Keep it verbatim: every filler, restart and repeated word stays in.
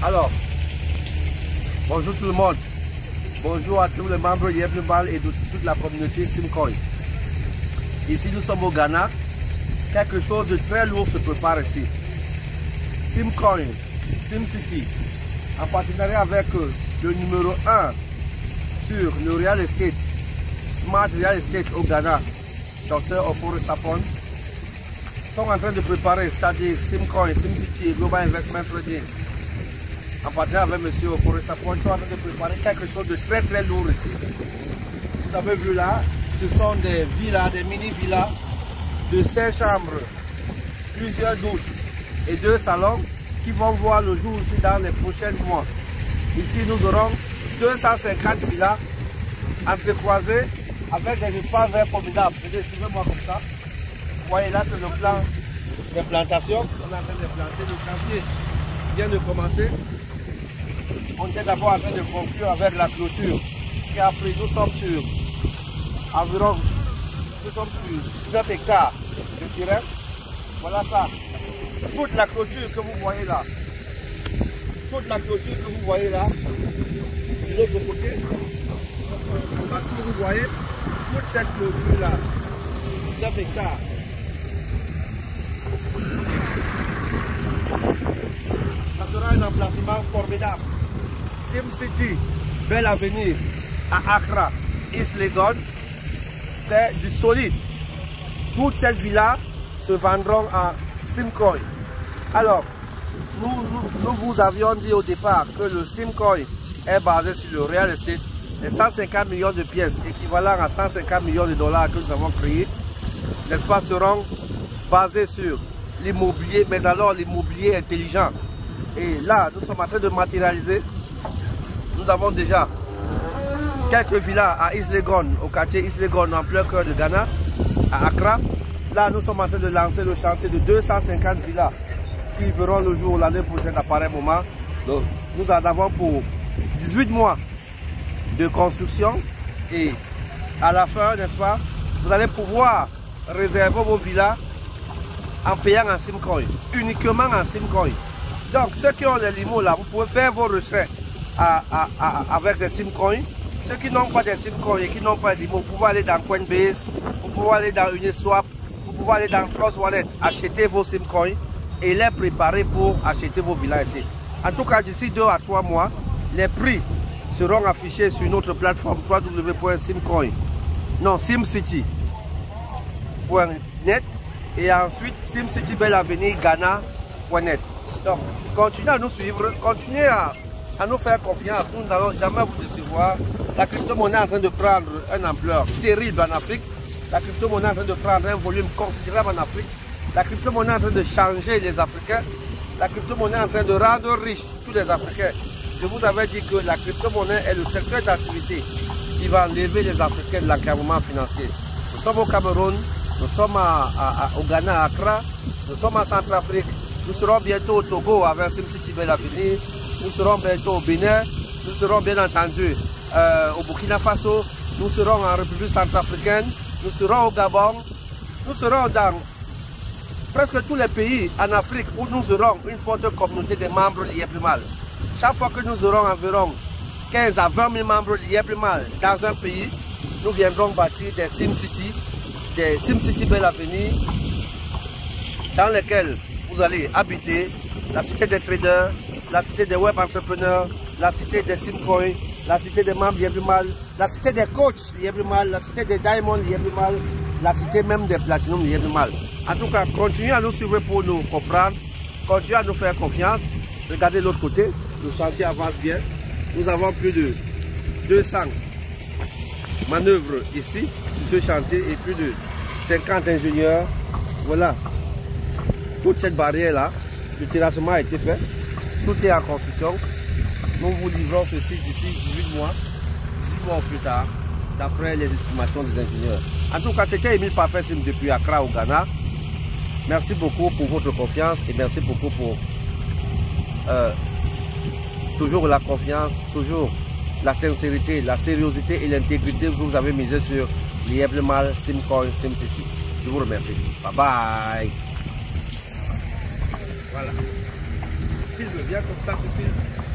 Alors, bonjour tout le monde. Bonjour à tous les membres Yeblumal et de toute la communauté Simcoin. Ici, nous sommes au Ghana. Quelque chose de très lourd se prépare ici. Simcoin, SimCity, en partenariat avec le numéro un sur le Real Estate, Smart Real Estate au Ghana, Docteur Ofori Sapon, sont en train de préparer, c'est-à-dire Simcoin, SimCity et Global Investment Trading, en partenariat avec M. Ofori Sapon, sont en train de préparer quelque chose de très très lourd ici. Vous avez vu là, ce sont des villas, des mini-villas de cinq chambres, plusieurs douches et deux salons qui vont voir le jour aussi dans les prochains mois. Ici, nous aurons deux cent cinquante villas entrecroisées avec des espaces verts formidables. Suivez-moi comme ça. Vous voyez là, c'est le plan des plantations. On est en train de planter. Le chantier vient de commencer. On est d'abord en train de conclure avec la clôture. Et après, nous sommes sur environ nous sommes sur dix-neuf hectares de terrain. Voilà ça. Toute la clôture que vous voyez là. Toute la clôture que vous voyez là. De l'autre côté. Partout vous voyez. Toute cette clôture là. dix-neuf hectares. Ça sera un emplacement formidable. SimCity, bel avenir à Accra, East Legon. C'est du solide. Toutes ces villas se vendront en Simcoin. Alors, nous, nous vous avions dit au départ que le Simcoin est basé sur le Real Estate. Les cent cinquante millions de pièces, équivalent à cent cinquante millions de dollars que nous avons créés, n'est-ce pas, seront basés sur l'immobilier, mais alors l'immobilier intelligent. Et là, nous sommes en train de matérialiser. Nous avons déjà quelques villas à East Legon, au quartier East Legon, en plein cœur de Ghana, à Accra. Là, nous sommes en train de lancer le chantier de deux cent cinquante villas qui verront le jour l'année prochaine à pareil moment. Donc, nous en avons pour dix-huit mois de construction et à la fin, n'est-ce pas, vous allez pouvoir réserver vos villas en payant en Simcoin, uniquement en Simcoin. Donc, ceux qui ont les limos là, vous pouvez faire vos recherches à, à, à, avec les Simcoin. Ceux qui n'ont pas des Simcoin et qui n'ont pas de limos, vous pouvez aller dans Coinbase, vous pouvez aller dans Uniswap, vous pouvez aller dans Trust Wallet, acheter vos Simcoin et les préparer pour acheter vos villas ici. En tout cas, d'ici deux à trois mois, les prix seront affichés sur notre plateforme w w w point simcoin, non, SimCity point net et ensuite SimCity Bel Avenir Ghana point net. Donc, continuez à nous suivre, continuez à, à nous faire confiance. Nous n'allons jamais vous décevoir. La crypto-monnaie est en train de prendre une ampleur terrible en Afrique. La crypto-monnaie est en train de prendre un volume considérable en Afrique. La crypto-monnaie est en train de changer les Africains. La crypto-monnaie est en train de rendre riches tous les Africains. Je vous avais dit que la crypto-monnaie est le secteur d'activité qui va enlever les Africains de l'enclavement financier. Nous sommes au Cameroun, nous sommes à, à, à, au Ghana, à Accra, nous sommes en Centrafrique, nous serons bientôt au Togo avec SimCity Bel Avenir, nous serons bientôt au Bénin, nous serons bien entendu euh, au Burkina Faso, nous serons en République centrafricaine, nous serons au Gabon, nous serons dans presque tous les pays en Afrique où nous aurons une forte communauté de membres liés plus mal. Chaque fois que nous aurons environ quinze à vingt mille membres liés plus mal dans un pays, nous viendrons bâtir des SimCity, des SimCity Bel Avenir, dans lesquels vous allez habiter, la cité des traders, la cité des web entrepreneurs, la cité des Simcoin, la cité des membres liés plus mal, la cité des coachs liés plus mal, la cité des diamonds liés plus mal, la cité même des platinum liés plus mal. En tout cas, continuez à nous suivre pour nous comprendre, continuez à nous faire confiance. Regardez l'autre côté, le chantier avance bien. Nous avons plus de deux cents manœuvres ici, sur ce chantier, et plus de cinquante ingénieurs. Voilà. Toute cette barrière-là, le terrassement a été fait. Tout est en construction. Nous vous livrons ceci d'ici dix-huit mois, dix-huit mois plus tard, d'après les estimations des ingénieurs. En tout cas, c'était Emile Parfait depuis Accra au Ghana. Merci beaucoup pour votre confiance et merci beaucoup pour euh, toujours la confiance, toujours la sincérité, la sériosité et l'intégrité que vous avez misé sur Yeblumal, Simcoin, SimCity. Je vous remercie. Bye bye. Voilà. filme, viens comme ça, tu filmes.